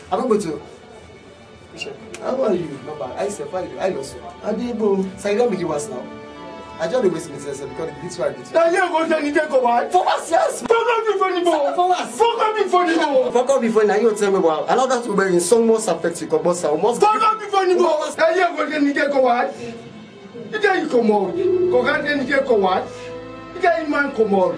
I don't go to. How are you? Not bad. I said, I lost you. I did, bro. So you don't make it worse now. I just waste myself because it's what I did. Now you're going to need to go out. For us, yes. Fuck up before you go. For us. Fuck up before you go. Fuck up before now you tell me about. I know that we're in some more subjects. Korgbossa. Fuck up before you go. Now you're going to need to go out. You can't come out. Go out and you go out. You can't even come out.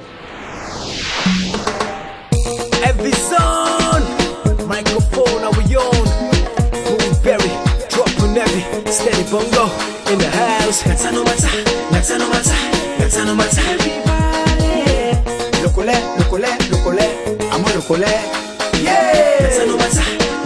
Every son, microphone are we on. Berry, dropping heavy, steady bongo in the house. Let's no matter. Everybody, locole, I'm a locole. Yeah. Let's no matter.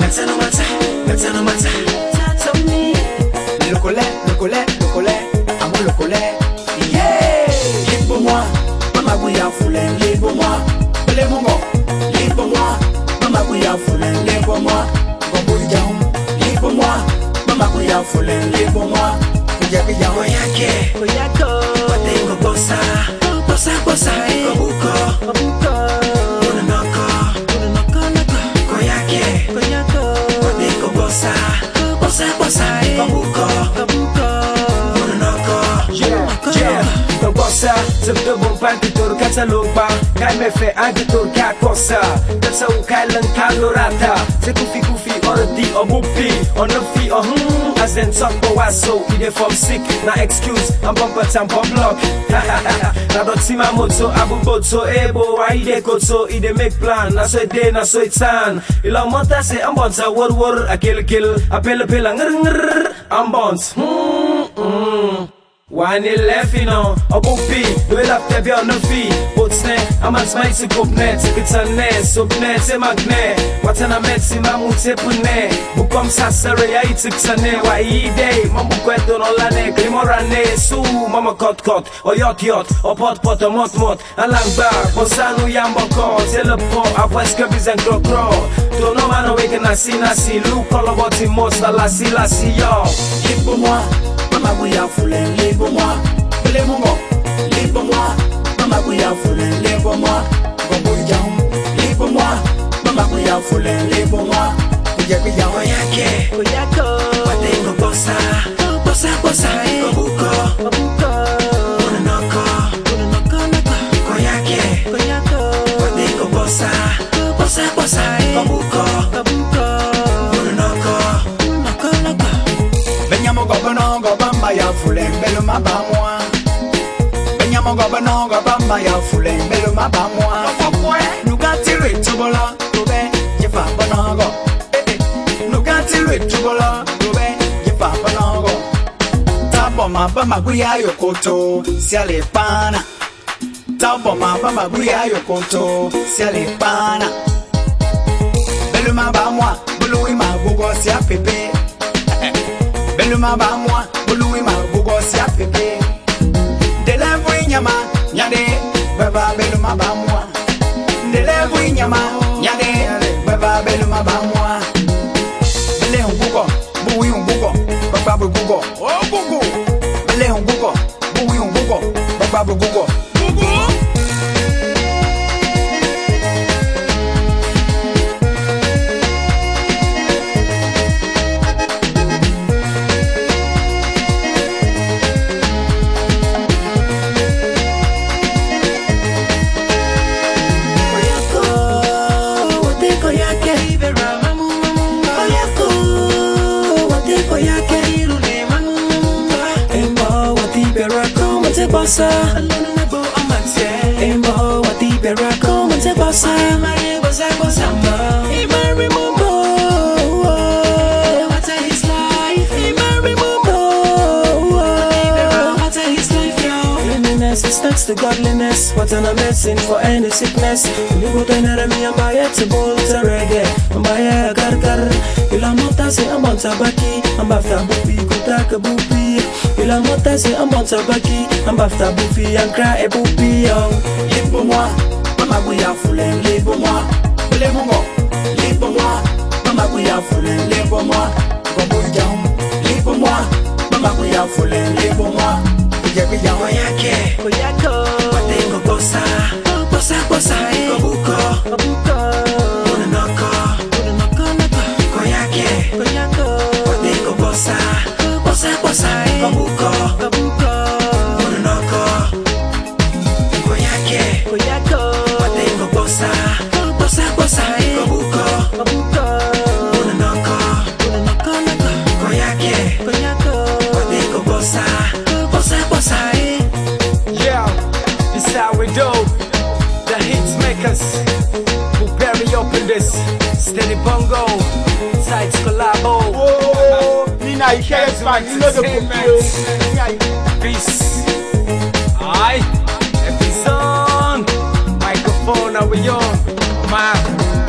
Touch on me. Locole, I'm a locole. Yeah. Live pour moi, maman we are full and live pour moi. Live pour moi, maman we are full and live pour moi. Go down. Pour moi, maman kuya fulen live pour moi. Kuya koyake, watengo bossa, kobuko, unanoko, koyake, watengo bossa, kobuko, unanoko, yeah. Korgbossa, c'est de bon pain que tour catalogue pas. Kai me fait un tour kakosa. That's how kailan kalorata. C'est kufi already or bupi on the feet or as in talk but so ide from sick. Na excuse, I'm bumper time pop block. Na don't see my moto, abu boto ebo. I ide koto, ide make plan. Na so day, na so itan. Ila monta say I'm bonta war. I kill. Apela ngr. I'm bont. One left, you know, a bupi, do it up there beyond the fee. But snare, I'm a spicy coop net, it's a nest, up net, a magnet. What an amazing mammoth pune. Who comes as a ray, I took a ne, why he day, Mamma Queto, no lane, Grimorane, Sue, Mamma Cot, or yacht, or pot, or mot, and lang bar, Bosano Yamboko, Telepo, a West Cubbies and Crow. Don't know man awaken, I see, look all about him, most, la see, yo. Keep for moi. Maman we are full and live pour moi. Live pour moi. Maman we are full and live pour moi. Go down. Live pour moi. Maman we are full and live pour moi. Kuya koyake. Watengo bossa. Kobuko. Unanoko. Koyake. Watengo bossa. Kobuko. Bamba ya fulen belo mabamwa. Benyamo gobano bamba ya fulen belo mabamwa. Nugati retubola tobe jefa banago. Nugati retubola tobe jefa banago. Tabo mabamba guya yokoto siale pana. Tabo mabamba guya yokoto siale pana. Belo mabamwa bulu ima bugo sia pepe. Beluma ba moi, bului ma bugo si apepe. De la nyama, nyade, baba beluma ba moi. De la nyama, nyade, baba beluma ba moi. Bele un bugo, bui un bugo, baba bugo. Oh bugo. Bele un bugo, bui un bugo, baba bugo. Bossa, Embo, what the Beracom and Bossa, Bossa, Mary Mumbo, what his life, Mary Mumbo, what his life, yo. Cleanliness is next to godliness, what an medicine for any sickness. You go to an enemy and buy it to bowl to reggae, and buy a gargar. Ila mota say I'm on tabaki, I'm after bupi, go take a bupi. Ila mota say I'm on tabaki, I'm after bupi and cry a bupi. Live pour moi, maman we are full and live pour moi. Live pour moi, maman we are full and live pour moi. Go down, live pour moi, maman we are full and live pour moi. Kuya koyake, watengo bossa, kobuko. Unanoko. Kabuko, Kabuko, Unoko, Koyake, Koyako, Wate Korgbossa, Bossa, Bossa, Kabuko, Kabuko, Unoko, Unoko, Koyake, Koyako, Wate Korgbossa, Bossa, Bossa. Yeah, this how we do. The hits makers who bury up in this steady bongo, sides collabo. Nina, you can't find you know the Peace. Aye, episode. Microphone, are we on? Man.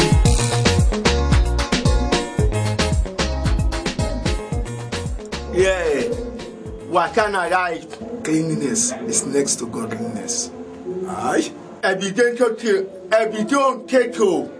Yeah, what can I write? Cleanliness is next to godliness. Aye. Evident to